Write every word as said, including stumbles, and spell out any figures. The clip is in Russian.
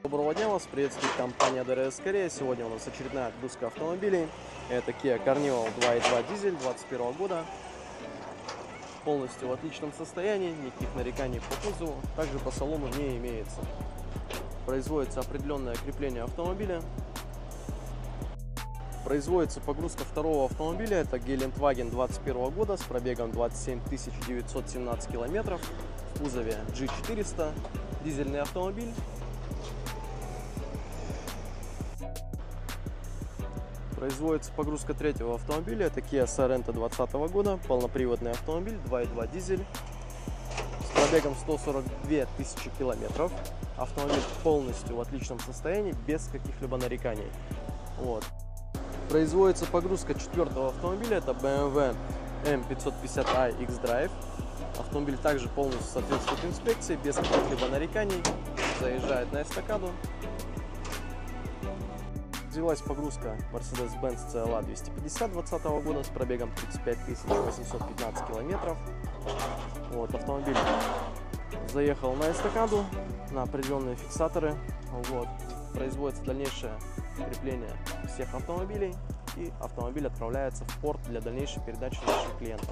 Доброго дня, вас приветствует компания ДРС Корея. Сегодня у нас очередная отгрузка автомобилей. Это Kia Carnival два и два дизель две тысячи двадцать первого года. Полностью в отличном состоянии, никаких нареканий по кузову, также по салону не имеется. Производится определенное крепление автомобиля. Производится погрузка второго автомобиля, это Geländewagen двадцать первого года с пробегом двадцать семь тысяч девятьсот семнадцать километров. В кузове джи четыреста, дизельный автомобиль. Производится погрузка третьего автомобиля, это Kia Sorento двадцатого года, полноприводный автомобиль, два и два дизель, с пробегом сто сорок две тысячи километров. Автомобиль полностью в отличном состоянии, без каких-либо нареканий. Вот. Производится погрузка четвертого автомобиля, это бэ эм вэ эм пятьсот пятьдесят ай X-Drive. Автомобиль также полностью соответствует инспекции, без каких-либо нареканий. Заезжает на эстакаду. Развилась погрузка Mercedes-Benz си эл эй двести пятьдесят двадцатого года с пробегом тридцать пять тысяч восемьсот пятнадцать километров. Вот, автомобиль заехал на эстакаду, на определенные фиксаторы. Вот. Производится дальнейшее крепление всех автомобилей, и автомобиль отправляется в порт для дальнейшей передачи нашим клиентам.